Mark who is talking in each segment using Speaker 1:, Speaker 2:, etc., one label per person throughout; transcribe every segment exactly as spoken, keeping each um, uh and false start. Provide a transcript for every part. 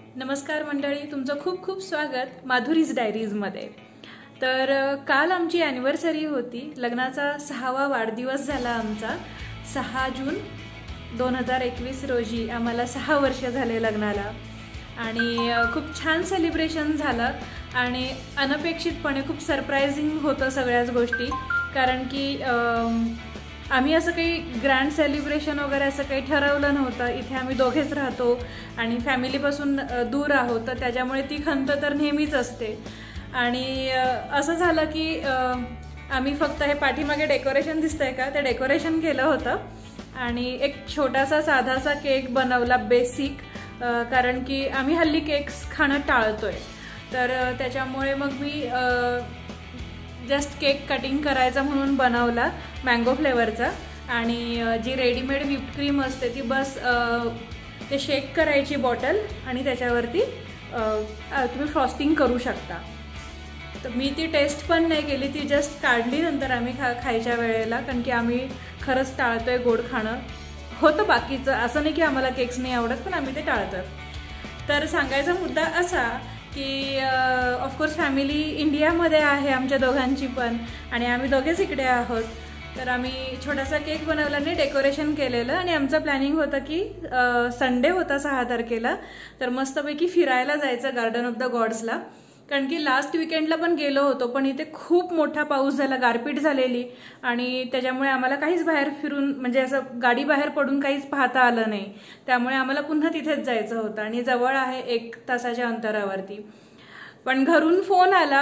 Speaker 1: नमस्कार मंडळी, तुमचं खूप खूप स्वागत माधुरीज डायरीजमध्ये। तर काल आमची ॲनिव्हर्सरी होती, लग्नाचा सहावा वाढदिवस झाला आमचा। सहा जून दोन हजार एकवीस रोजी आम्हाला सहा वर्ष झाले लग्नाला आणि खूप छान सेलिब्रेशन झालं आणि अनपेक्षितपणे खूप सरप्रायझिंग होतं सगळ्याच गोष्टी। कारण की आम्ही असं काही ग्रँड सेलिब्रेशन वगैरे असं काही ठरवलं नव्हतं। इथे आम्ही दोघेच राहतो आणि फॅमिलीपासून दूर आहोत, तर त्याच्यामुळे ती खंत तर नेहमीच असते। आणि असं झालं की आम्ही फक्त हे पाठीमागे डेकोरेशन दिसतंय का, ते डेकोरेशन केलं होतं आणि एक छोटासा साधासा केक बनवला बेसिक, कारण की आम्ही हल्ली केक्स खाणं टाळतोय। तर त्याच्यामुळे मग मी जस्ट केक कटिंग करायचा म्हणून बनवला मँगो फ्लेवरचा। आणि जी रेडीमेड व्हिप क्रीम असते ती बस ते शेक करायची बॉटल आणि त्याच्यावरती तुम्ही फ्रॉस्टिंग करू शकता। तर मी ती टेस्ट पण नाही केली, ती जस्ट काढली नंतर आम्ही खा खायच्या वेळेला, कारण की आम्ही खरंच टाळतोय गोड खाणं। होतं बाकीचं, असं नाही की आम्हाला केक्स नाही आवडत, पण आम्ही ते टाळतोय। तर सांगायचा मुद्दा असा की ऑफकोर्स फॅमिली इंडियामध्ये आहे आमच्या दोघांची पण, आणि आम्ही दोघेच इकडे आहोत। तर आम्ही छोटासा केक बनवला आणि डेकोरेशन केलेलं आणि आमचं प्लॅनिंग होतं की संडे होता सहा तारखेला, तर मस्तपैकी फिरायला जायचं गार्डन ऑफ द गॉड्सला। कारण की लास्ट विकेंडला पण गेलो होतो, पण इथे खूप मोठा पाऊस झाला, गारपीट झालेली, आणि त्याच्यामुळे आम्हाला काहीच बाहेर फिरून म्हणजे असं गाडी बाहेर पडून काहीच पाहता आलं नाही। त्यामुळे आम्हाला पुन्हा तिथेच जायचं होतं आणि जवळ आहे एक तासाच्या अंतरावरती। पण घरून फोन आला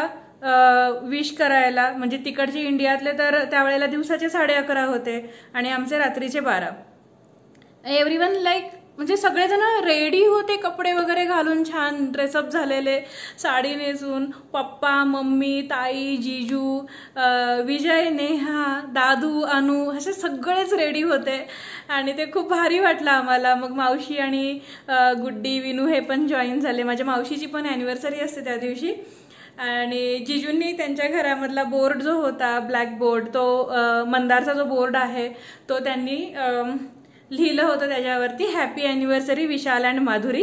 Speaker 1: विश करायला, म्हणजे तिकडचे इंडियातले तर त्यावेळेला दिवसाचे साडे अकरा होते आणि आमचे रात्रीचे बारा। एव्हरीवन लाईक म्हणजे सगळेजण रेडी होते, कपडे वगैरे घालून छान ड्रेसअप झालेले, साडी नेसून। पप्पा, मम्मी, ताई, जीजू, विजय, नेहा, दादू, अनु असे सगळेच रेडी होते आणि ते खूप भारी वाटलं आम्हाला। मग मावशी आणि गुड्डी, विनू हे पण जॉईन झाले। माझ्या मावशीची पण ॲनिव्हर्सरी असते त्या दिवशी। आणि जिजूंनी त्यांच्या घरामधला बोर्ड जो होता ब्लॅक बोर्ड, तो मंदारचा जो बोर्ड आहे तो त्यांनी लिहिलं होतं त्याच्यावरती, happy anniversary Vishal and Madhuri,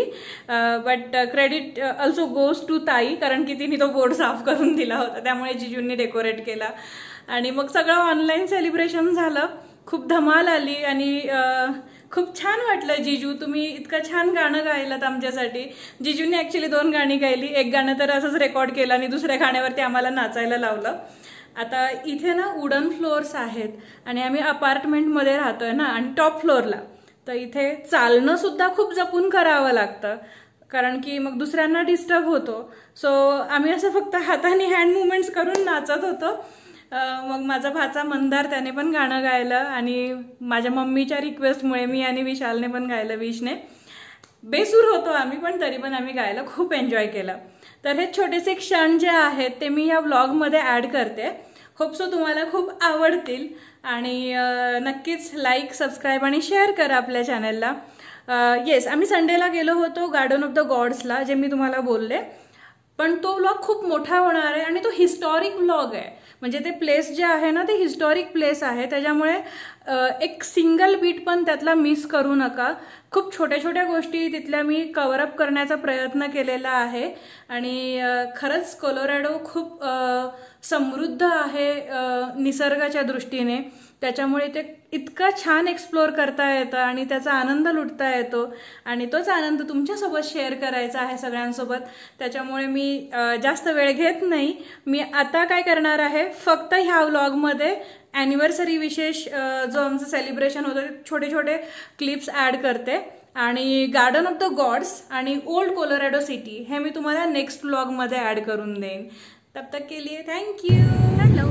Speaker 1: but credit also goes to ताई, कारण की तिने तो बोर्ड साफ करून दिला होता, त्यामुळे जिजूंनी डेकोरेट केला। आणि मग सगळं ऑनलाईन सेलिब्रेशन झालं, खूप धमाल आली आणि खूप छान वाटलं। जिजू, तुम्ही इतकं छान गाणं गायलात आमच्यासाठी। जिजूंनी ॲक्च्युली दोन गाणी गायली, एक गाणं तर असंच रेकॉर्ड केलं आणि दुसऱ्या गाण्यावरती आम्हाला नाचायला लावलं। आता इथे ना वुडन फ्लोअर्स आहेत आणि आम्ही अपार्टमेंटमध्ये राहतोय ना, आणि टॉप फ्लोअरला, तर इथे चालणं सुद्धा खूप जपून करावं लागतं, कारण की मग दुसऱ्यांना डिस्टर्ब होतो। सो आम्ही असं फक्त हाताने हँड मुवमेंट्स करून नाचत होतो। मग माझा भाचा मंदार त्याने पण गाणं गायलं आणि माझ्या मम्मीच्या रिक्वेस्टमुळे मी आणि विशालने पण गायलं, विशने। बेसूर होतो आम्ही, पण तरी पण आम्ही गायला खूप एन्जॉय केलं। तर हे छोटेसे क्षण जे आहेत ते मी या व्लॉगमध्ये ॲड करते, होप सो तुम्हाला खूप आवडतील। आणि नक्कीच लाईक, सबस्क्राईब आणि शेअर करा आपल्या चॅनलला। येस, आम्ही संडेला गेलो होतो गार्डन ऑफ द गॉड्सला, जे मी तुम्हाला बोलले, पण तो व्लॉग खूप मोठा होणार आहे आणि तो हिस्टॉरिक व्लॉग आहे। म्हणजे ते प्लेस जे आहे ना, ते हिस्टॉरिक प्लेस आहे, त्याच्यामुळे एक सिंगल बीट पण त्यातला मिस करू नका। खूप छोट्या छोट्या गोष्टी तिथल्या मी कव्हरअप करण्याचा प्रयत्न केलेला आहे आणि खरंच कोलोरॅडो खूप समृद्ध आहे निसर्गाच्या दृष्टीने, त्याच्यामुळे ते इतका छान एक्सप्लोर करता येतं आणि त्याचा आनंद लुटता येतो आणि तोच आनंद तुमच्यासोबत शेअर करायचा आहे सगळ्यांसोबत। त्याच्यामुळे मी जास्त वेळ घेत नाही, मी आता काय करणार आहे, फक्त ह्या व्लॉगमध्ये ॲनिव्हर्सरी विशेष जो आमचं सेलिब्रेशन होतं ते छोटे छोटे क्लिप्स ॲड करते आणि गार्डन ऑफ द गॉड्स आणि ओल्ड कोलोरॅडो सिटी हे मी तुम्हाला नेक्स्ट व्लॉगमध्ये ॲड करून देईन। तब तक के लिए थँक्यू। हॅलो,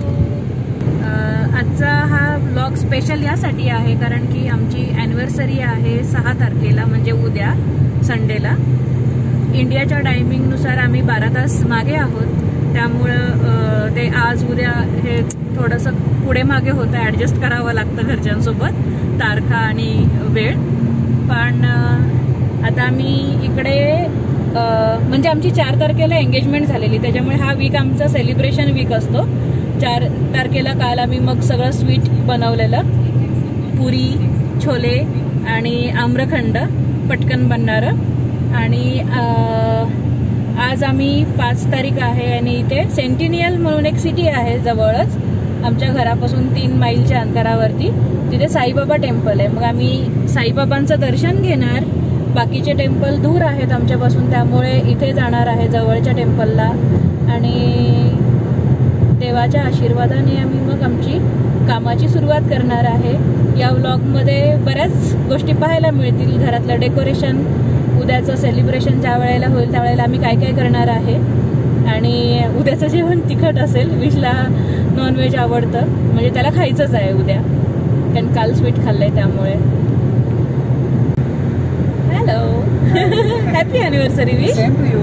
Speaker 1: आजचा हा व्लॉग स्पेशल यासाठी आहे कारण की आमची ॲनिव्हर्सरी आहे सहा तारखेला, म्हणजे उद्या संडेला। इंडियाच्या टायमिंगनुसार आम्ही बारा तास मागे आहोत, त्यामुळं ते आज उद्या हे थोडंसं पुढे मागे होतं, ॲडजस्ट करावं लागतं घरच्यांसोबत तारखा आणि वेळ। पण आता आम्ही इकडे म्हणजे आमची चार तारखेला एंगेजमेंट झालेली, त्याच्यामुळे हा वीक आमचा सेलिब्रेशन वीक असतो। चार तारखेला काल आम्ही मग सगळं स्वीट बनवलेलं, पुरी, छोले आणि आम्रखंड पटकन बनणारं, आणि आज आम्ही पाच तारीख आहे आणि इथे सेंटिनियल म्हणून एक सिटी आहे जवळच आमच्या घरापासून तीन मैलच्या अंतरावरती, तिथे साईबाबा टेम्पल आहे. मग आम्ही साईबाबांचं दर्शन घेणार. बाकीचे टेम्पल दूर आहेत आमच्यापासून, त्यामुळे इथे जाणार आहे जवळच्या टेम्पलला आणि देवाच्या आशीर्वादाने आम्ही मग आमची कामाची सुरुवात करणार आहे. या व्लॉगमध्ये बऱ्याच गोष्टी पाहायला मिळतील. घरातलं डेकोरेशन, उद्याचं सेलिब्रेशन ज्या वेळेला होईल त्यावेळेला आम्ही काय काय करणार आहे आणि उद्याचं जेवण तिखट असेल. विशला नॉनव्हेज आवडतं, म्हणजे त्याला खायचंच आहे उद्या, कारण काल स्वीट खाल्लंय त्यामुळे. Hello, happy anniversary wish.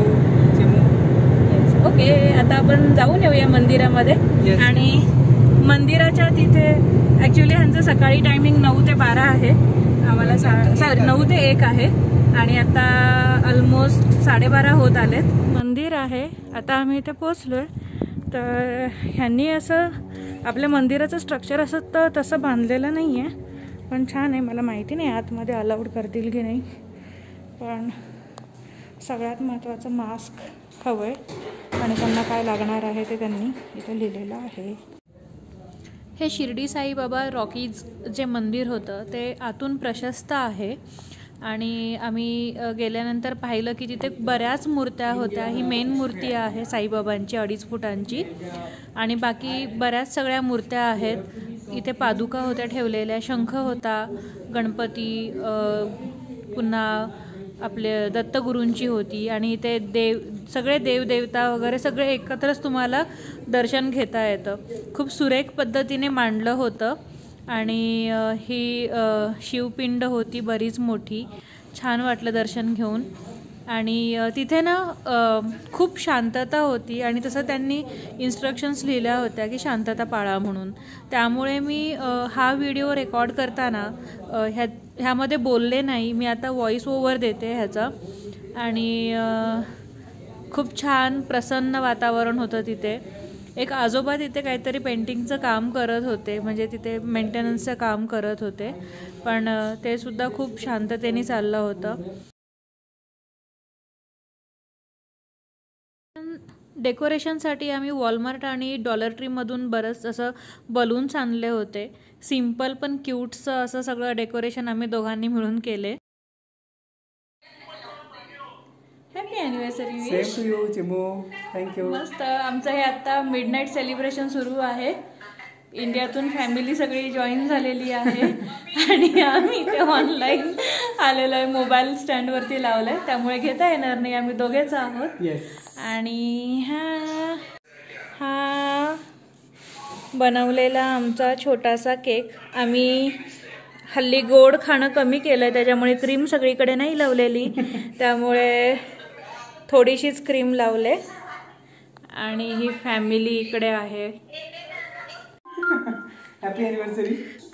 Speaker 1: Okay, आता आपण जाऊन येऊया मंदिरामध्ये. yes. आणि मंदिराच्या तिथे ॲक्च्युली ह्यांचं सकाळी टायमिंग नऊ ते बारा आहे, आम्हाला सॉरी नऊ ते एक आहे आणि आता ऑलमोस्ट साडेबारा होत आलेत. मंदिर आहे, आता आम्ही इथे पोचलोय. तर ह्यांनी असं आपल्या मंदिराचं स्ट्रक्चर असं तर तसं बांधलेलं नाही आहे, पण छान आहे. मला माहिती नाही आतमध्ये अलाउड करतील की नाही, पण सगळ्यात महत्त्वाचं मास्क हवं आहे आणि त्यांना काय लागणार आहे ते त्यांनी इथे लिहिलेलं आहे. हे शिर्डी साईबाबा रॉकीज जे मंदिर होतं ते आतून प्रशस्त आहे आणि आम्ही गेल्यानंतर पाहिलं की तिथे बऱ्याच मूर्त्या होत्या. ही मेन मूर्ती आहे साईबाबांची अडीच फुटांची आणि बाकी बऱ्याच सगळ्या मूर्त्या आहेत. इथे पादुका होत्या ठेवलेल्या, शंख होता, गणपती, पुन्हा आपले दत्तगुरूंची होती आणि इथे देव सगळे देवदेवता वगैरे सगळे एकत्रच तुम्हाला दर्शन घेता येतं. खूप सुरेख पद्धतीने मांडलं होतं आणि ही शिवपिंड होती बरीच मोठी. छान वाटलं दर्शन घेऊन आणि तिथे ना खूप शांतता होती आणि तसं त्यांनी इन्स्ट्रक्शन्स लिहिल्या होत्या की शांतता पाळा म्हणून. त्यामुळे मी हा व्हिडिओ रेकॉर्ड करताना ह्या ह्यामध्ये बोलले नाही, मी आता व्हॉइस ओव्हर देते ह्याचा. आणि खूप छान प्रसन्न वातावरण होतं तिथे. एक आजोबा तिथे काहीतरी पेंटिंगचं काम करत होते, म्हणजे तिथे मेंटेनन्सचं काम करत होते, पण ते सुद्धा खूप शांततेने चाललं होतं. डेकोरेशनसाठी आम्ही वॉलमार्ट आणि डॉलर ट्रीमधून बरंच असं बलून्स आणले होते. सिम्पल पण क्यूटचं असं सगळं डेकोरेशन आम्ही दोघांनी मिळून केले. Happy anniversary wish.
Speaker 2: Same to you Chimu. Thank you.
Speaker 1: मस्त. आमचं हे आता मिडनाईट सेलिब्रेशन सुरू आहे. इंडियातून फॅमिली सगळी जॉईन झालेली आहे आणि आम्ही ते ऑनलाईन आलेलं आहे, मोबाईल स्टँडवरती लावलं आहे, त्यामुळे घेता येणार नाही, आम्ही दोघेच आहोत.
Speaker 2: येस.
Speaker 1: आणि हा हा बनवलेला आमचा छोटासा केक. आम्ही हल्ली गोड खाणं कमी केलं आहे, त्याच्यामुळे क्रीम सगळीकडे नाही लावलेली, त्यामुळे थोडीशीच क्रीम लावले. आणि ही फॅमिली इकडे आहे.
Speaker 2: Happy anniversary.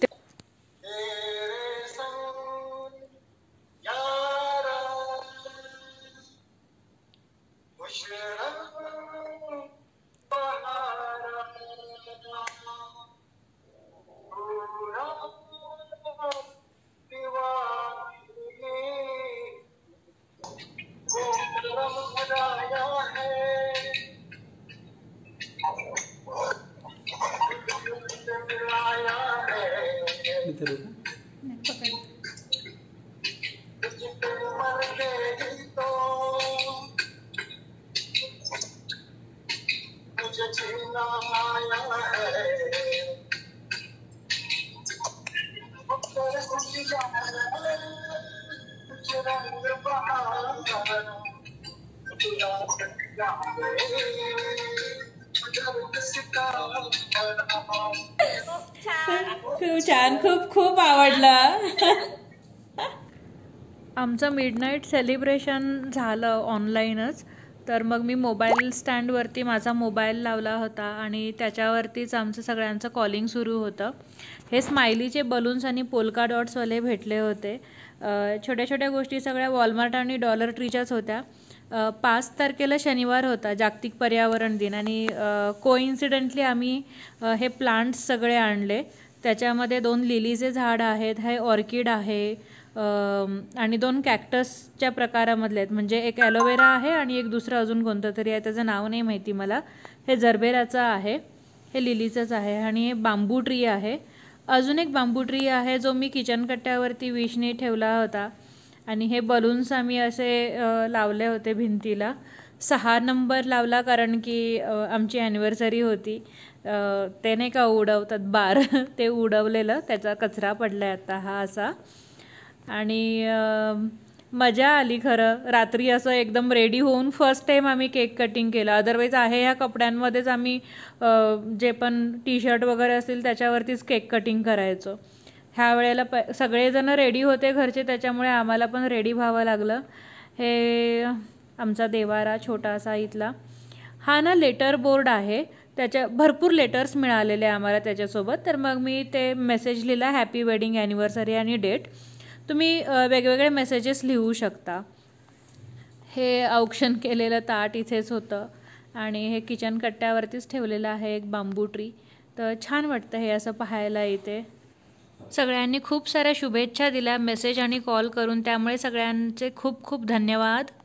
Speaker 1: खूप छान, खूप खूप आवडलं. आमचं मिडनाईट सेलिब्रेशन झालं ऑनलाईनच. तर मग मी मोबाईल स्टँडवरती माझा मोबाईल लावला होता आणि त्याच्यावरतीच आमचं सगळ्यांचं कॉलिंग सुरू होतं. हे स्माइलीचे बलून्स आणि पोल्का डॉट्सवाले भेटले होते. छोट्या छोट्या गोष्टी सगळ्या वॉलमार्ट आणि डॉलर ट्रीच्याच होत्या. पाच तारखेला शनिवार होता जागतिक पर्यावरण दिन आणि कोइन्सिडेंटली आम्ही हे प्लांट्स सगळे आणले. त्याच्यामध्ये दोन लिलीचे झाड आहेत, हे ऑर्किड आहे, आणि दोन कॅक्टसच्या प्रकारामधले आहेत, म्हणजे एक ॲलोवेरा आहे आणि एक दुसरं अजून कोणतं तरी आहे, त्याचं नाव नाही माहिती मला. हे जरबेराचं आहे, हे लिलीचंच आहे आणि हे बांबू ट्री आहे. अजून एक बांबू ट्री आहे जो मी किचन कट्ट्यावरती विशने ठेवला होता. आणि हे बलून्स आम्ही असे लावले होते भिंतीला. सहा नंबर लावला कारण की आमची ॲनिव्हर्सरी होती. ते नाही का उडवतात बार, ते उडवलेलं, त्याचा कचरा पडला आहे आता हा असा. आणि मजा आली खरं. रात्री असं एकदम रेडी होऊन फर्स्ट टाईम आम्ही केक कटिंग केलं. अदरवाईज आहे ह्या कपड्यांमध्येच आम्ही जे पण टी शर्ट वगैरे असतील त्याच्यावरतीच केक कटिंग करायचो. ह्या वेळेला प सगळेजण रेडी होते घरचे, त्याच्यामुळे आम्हाला पण रेडी व्हावं लागलं. हे आमचा देवारा छोटासा इथला. हा ना लेटर बोर्ड आहे, त्याच्या भरपूर लेटर्स मिळालेले आम्हाला त्याच्यासोबत. तर मग मी ते मेसेज लिहिला, हॅपी वेडिंग ॲनिव्हर्सरी आणि डेट. तुम्ही वेगवेगळे मेसेजेस लिहू शकता. हे औक्षण केलेलं ताट इथेच होतं आणि हे किचन कट्ट्यावरतीच ठेवलेलं आहे एक बांबू ट्री. तर छान वाटतं हे असं पाहायला इथे. सगळ्यांनी खूप साऱ्या शुभेच्छा दिल्या मेसेज आणि कॉल करून, त्यामुळे सगळ्यांचे खूप खूप धन्यवाद.